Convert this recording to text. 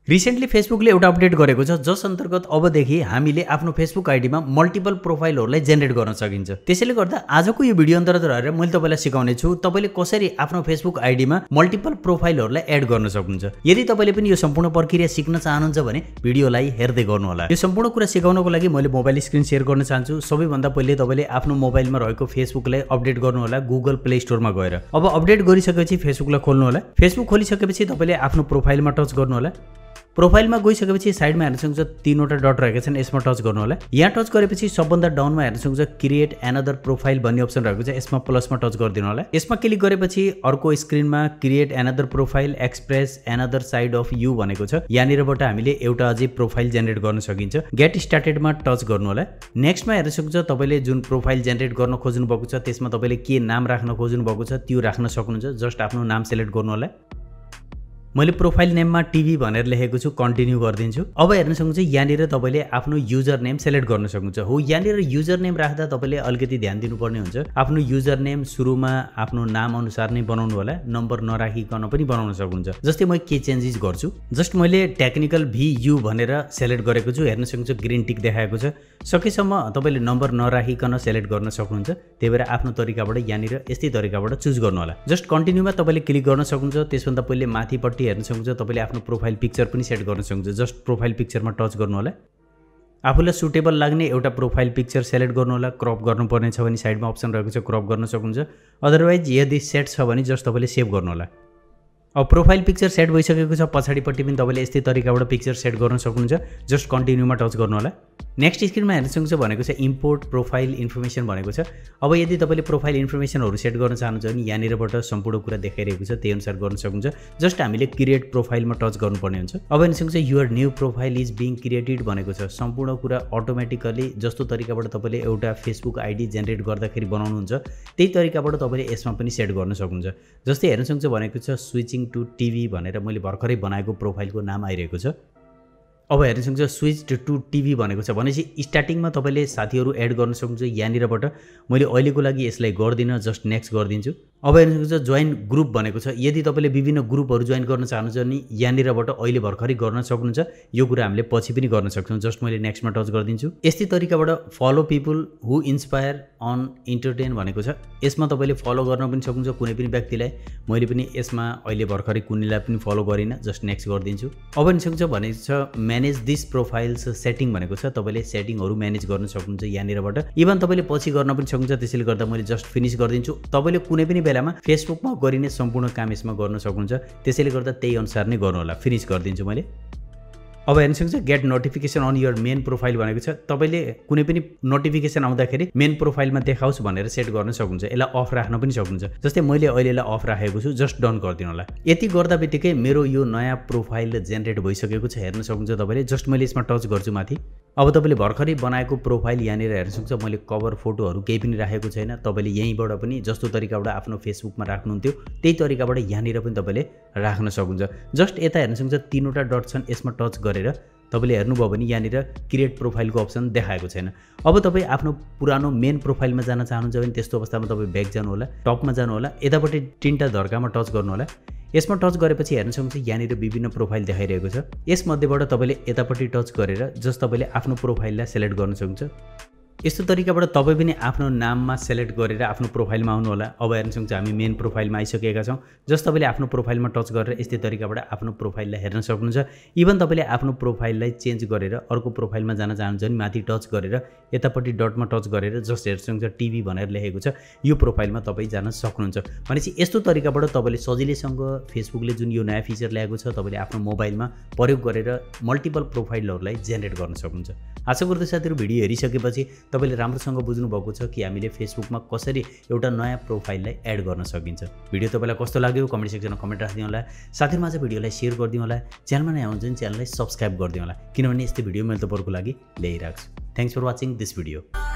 Recently फेसबुकले एउटा update गरेको छ जस अन्तर्गत अबदेखि हामीले आफ्नो फेसबुक आइडीमा मल्टिपल प्रोफाइलहरूलाई जेनेरेट गर्न सकिन्छ। त्यसैले गर्दा आजको यो भिडियो अन्तर्गत रहेर मैले तपाईलाई सिकाउने छु तपाईले कसरी आफ्नो फेसबुक आइडीमा मल्टिपल प्रोफाइलहरूलाई एड गर्न सक्नुहुन्छ। यदि तपाईले पनि यो सम्पूर्ण प्रक्रिया सिक्न चाहनुहुन्छ भने भिडियोलाई हेर्दै गर्नु होला। यो सम्पूर्ण कुरा सिकाउनको लागि मैले मोबाइल स्क्रिन शेयर गर्न चाहन्छु। सबैभन्दा पहिले तपाईले आफ्नो मोबाइलमा रहेको फेसबुकलाई अपडेट गर्नु होला गुगल प्ले स्टोरमा गएर। अब अपडेट गरिसकेपछि फेसबुकलाई खोल्नु होला। फेसबुक खोलिसकेपछि तपाईले आफ्नो प्रोफाइलमा टच गर्नु होला। प्रोफाइलमा गइसकेपछि साइडमा हेर्न सक्नुहुन्छ तीनवटा डट रहेका छन्, यसमा टच गर्नु होला। यहाँ टच गरेपछि सबभन्दा डाउनमा हेर्न सक्नुहुन्छ क्रिएट एनदर प्रोफाइल भन्ने अप्सन रहेको छ, यसमा प्लसमा टच गरिदिनु होला। यसमा क्लिक गरेपछि अर्को स्क्रिनमा create another profile express another side of you भनेको छ। यहाँनिरबाट हामीले एउटा अझै प्रोफाइल जेनेरेट गर्न सकिन्छ। गेट स्टार्टेडमा टच गर्नु होला। नेक्स्टमा हेर्न सक्नुहुन्छ तपाईले जुन प्रोफाइल जेनेरेट गर्न खोज्नु भएको छ त्यसमा तपाईले के नाम राख्न खोज्नु भएको छ त्यो राख्न सक्नुहुन्छ। जस्ट आफ्नो नाम सिलेक्ट गर्नु होला। मैले प्रोफाइल नेममा टिभी भनेर लेखेको छु, कन्टिन्यू गरिदिन्छु। अब हेर्न सक्नुहुन्छ यहाँनिर तपाईले आफ्नो युजर नेम सेलेक्ट गर्न सक्नुहुन्छ। हो यहाँनिर युजर नेम राख्दा तपाईले अलिकति ध्यान दिनुपर्ने हुन्छ। आफ्नो युजर नेम सुरुमा आफ्नो नाम अनुसार नै बनाउनु होला, नम्बर नराखिकन पनि बनाउन सक्नुहुन्छ। जस्तै म के चेन्जेस गर्छु, जस्ट मैले टेक्निकल VU भनेर सेलेक्ट गरेको छु। हेर्न सक्नुहुन्छ ग्रीन टिक देखाएको छ। सकेसम्म तपाईले नम्बर नराखिकन सेलेक्ट गर्न सक्नुहुन्छ। त्यही भएर आफ्नो तरिकाबाट यहाँनिर यस्तै तरिकाबाट चुज गर्नु होला। जस्ट कन्टिन्यूमा तपाईले क्लिक गर्न सक्नुहुन्छ। त्यसभन्दा पहिले माथिपट्टि हेर्न सक्नुहुन्छ तपाईले आफ्नो प्रोफाइल पिक्चर पनि सेट गर्न सक्नुहुन्छ। जस्ट प्रोफाइल पिक्चरमा टच गर्नु होला। आफूलाई सुटेबल लाग्ने एउटा प्रोफाइल पिक्चर सेलेक्ट गर्नु होला। क्रप गर्नुपर्ने छ भने साइडमा अप्सन रहेको छ, क्रप गर्न सक्नुहुन्छ। अदरवाइज यदि सेट छ भने जस्ट तपाईले सेभ गर्नु होला। अब प्रोफाइल पिक्चर सेट भइसकेको छ। पछाडिपट्टि पनि तपाईले यस्तै तरिकाबाट पिक्चर सेट गर्न सक्नुहुन्छ। जस्ट कन्टिन्यूमा टच गर्नु होला। नेक्स्ट स्क्रिनमा हेर्न सक्नुहुन्छ भनेको छ इम्पोर्ट प्रोफाइल इन्फर्मेसन भनेको छ। अब यदि तपाईले प्रोफाइल इन्फर्मेसनहरू सेट गर्न चाहनुहुन्छ भने यहाँनिरबाट सम्पूर्ण कुरा देखाइरहेको छ, त्यही अनुसार गर्न सक्नुहुन्छ। जस्ट हामीले क्रिएट प्रोफाइलमा टच गर्नुपर्ने हुन्छ। अब हेर्न सक्नुहुन्छ your new profile is being created भनेको छ। सम्पूर्ण कुरा अटोमेटिकली जस्तो तरिकाबाट तपाईले एउटा फेसबुक आइडी जेनेरेट गर्दाखेरि बनाउनुहुन्छ त्यही तरिकाबाट तपाईले यसमा पनि सेट गर्न सक्नुहुन्छ। जस्तै हेर्न सक्नुहुन्छ भनेको छ स्विचिङ टु टिभी भनेर मैले भर्खरै बनाएको प्रोफाइलको नाम आइरहेको छ। अब हेर्न सक्नुहुन्छ स्विच टु टिभी भनेको छ भनेपछि स्टार्टिङमा तपाईले साथीहरू एड गर्न सक्नुहुन्छ। यहाँनिरबाट मैले अहिलेको लागि यसलाई गर्दिनँ, जस्ट नेक्स्ट गरिदिन्छु। अब हेर्न सक्नुहुन्छ जोइन ग्रुप भनेको छ। यदि तपाईले विभिन्न ग्रुपहरू जोइन गर्न चाहनुहुन्छ भने यहाँनिरबाट अहिले भर्खरै गर्न सक्नुहुन्छ। यो कुरा हामीले पछि पनि गर्न सक्छौँ। जस्ट मैले नेक्स्टमा टच गरिदिन्छु। यस्तै तरिकाबाट follow people who inspire and entertain भनेको छ। यसमा तपाईले फलो गर्न पनि सक्नुहुन्छ कुनै पनि व्यक्तिलाई। मैले पनि यसमा अहिले भर्खरै कुनैलाई पनि फलो गरिनँ, जस्ट नेक्स्ट गरिदिन्छु। अब हेर्न सक्नुहुन्छ भनेको छ म्यानेज दिस प्रोफाइल्स सेटिङ भनेको छ। तपाईले सेटिङहरू म्यानेज गर्न सक्नुहुन्छ यहाँनिरबाट। इभन तपाईले पछि गर्न पनि सक्नुहुन्छ। त्यसैले गर्दा मैले जस्ट फिनिश गरिदिन्छु। तपाईले कुनै पनि बेलामा फेसबुकमा गरिने सम्पूर्ण काम यसमा गर्न सक्नुहुन्छ। त्यसैले गर्दा त्यही अनुसार नै गर्नु होला। फिनिश गरिदिन्छु मैले। अब हेर्न सक्नुहुन्छ get notification on your main profile भनेको छ। तपाईले कुनै पनि नोटिफिकेसन आउँदाखेरि मेन प्रोफाइलमा देखाओस् भनेर सेट गर्न सक्नुहुन्छ। यसलाई अफ राख्न पनि सक्नुहुन्छ। जस्तै मैले अहिलेलाई अफ राखेको छु, जस्ट डन गरिदिनु होला। यति गर्दा बित्तिकै मेरो यो नयाँ प्रोफाइल जेनेरेट भइसकेको छ। हेर्न सक्नुहुन्छ तपाईले। जस्ट मैले यसमा टच गर्छु माथि। अब तपाईले भर्खरै बनाएको प्रोफाइल यहाँनिर हेर्न सक्नुहुन्छ। मैले कभर फोटोहरू केही पनि राखेको छैन। तपाईले यहीँबाट पनि जस्तो तरिकाबाट आफ्नो फेसबुकमा राख्नुहुन्थ्यो त्यही तरिकाबाट यहाँनिर पनि तपाईले राख्न सक्नुहुन्छ। जस्ट यता हेर्न सक्नुहुन्छ तीनवटा डट छन्, यसमा टच गरेर तपाईले हेर्नुभयो भने यहाँनिर क्रिएट प्रोफाइलको अप्सन देखाएको छैन। अब तपाईँ आफ्नो पुरानो मेन प्रोफाइलमा जान चाहनुहुन्छ भने त्यस्तो अवस्थामा तपाईँ ब्याक जानु होला, टपमा जानु होला, यतापट्टि तीनटा धर्कामा टच गर्नु होला। यसमा टच गरेपछि हेर्न सक्नुहुन्छ यहाँनिर विभिन्न प्रोफाइल देखाइरहेको छ। यसमध्येबाट तपाईले यतापट्टि टच गरेर जस्ट तपाईले आफ्नो प्रोफाइललाई सेलेक्ट गर्न सक्नुहुन्छ। यस्तो तरिकाबाट तपाईँ पनि आफ्नो नाममा सेलेक्ट गरेर आफ्नो प्रोफाइलमा आउनु होला। अब हेर्न सक्नुहुन्छ हामी मेन प्रोफाइलमा आइसकेका छौँ। जस्ट तपाईँले आफ्नो प्रोफाइलमा टच गरेर यस्तै तरिकाबाट आफ्नो प्रोफाइललाई हेर्न सक्नुहुन्छ। इभन तपाईँले आफ्नो प्रोफाइललाई चेन्ज गरेर अर्को प्रोफाइलमा जान चाहनुहुन्छ भने माथि टच गरेर यतापट्टि डटमा टच गरेर जस्ट हेर्न सक्नुहुन्छ टिभी भनेर लेखेको छ, यो प्रोफाइलमा तपाईँ जान सक्नुहुन्छ। भनेपछि यस्तो तरिकाबाट तपाईँले सजिलैसँग फेसबुकले जुन यो नयाँ फिचर ल्याएको छ तपाईँले आफ्नो मोबाइलमा प्रयोग गरेर मल्टिपल प्रोफाइलहरूलाई जेनेरेट गर्न सक्नुहुन्छ। आशा गर्छु साथीहरू भिडियो हेरिसकेपछि तपाईले राम्रोसँग बुझ्नु भएको छ कि हामीले फेसबुकमा कसरी एउटा नयाँ प्रोफाइललाई एड गर्न सकिन्छ। भिडियो तपाईलाई कस्तो लाग्यो कमेन्ट सेक्सनमा कमेन्ट राखिदिनु होला। साथीहरुमा चाहिँ भिडियोलाई शेयर गरिदिनु होला। च्यानलमा नयाँ हुनुहुन्छ भने च्यानललाई सब्स्क्राइब गरिदिनु होला, किनभने यस्तै भिडियो मैले तपाईहरुको लागि ल्याइराख्छु। Thanks for watching this video.